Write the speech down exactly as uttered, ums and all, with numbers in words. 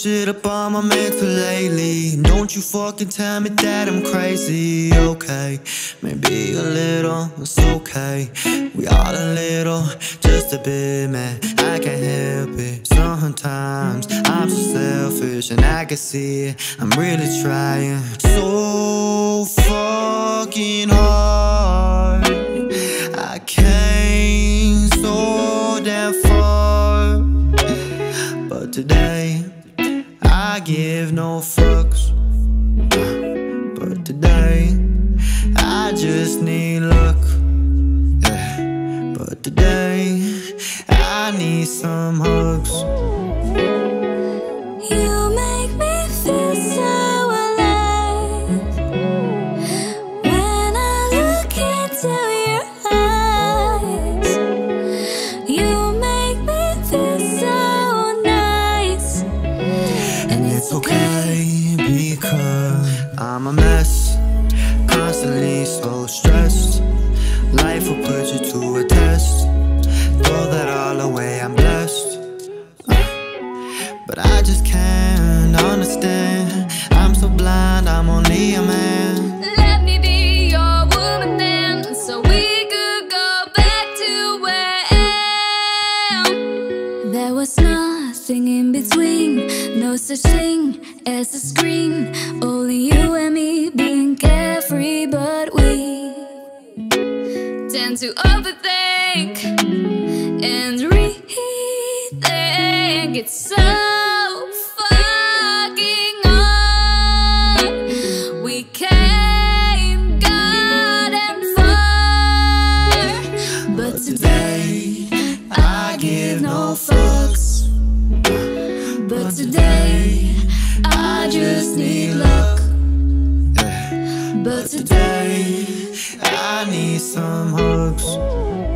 shit up on my mental lately. Don't you fucking tell me that I'm crazy. Okay, maybe a little, it's okay. We all a little, just a bit, man. I can't help it. Sometimes I'm so selfish and I can see it. I'm really trying so fucking hard. I came so damn far, but today I give no fucks. But today I just need luck. Yeah. But today I need some hugs. You make me feel so alive when I look into your eyes. You make me feel so nice, And it's okay because I'm a mess, constantly so stressed. Life will put you to a test. Throw that all away, I'm blessed. uh, But I just can't understand. I'm so blind, I'm only a man. let me be your woman then, so we could go back to where I am. There was nothing in between, no such thing as a screen. Only you and me being carefree, but we tend to overthink and rethink. It's so fucking hard. We came, got and far, but today I give no fucks. But today I just need luck. Yeah. But today I need some hugs.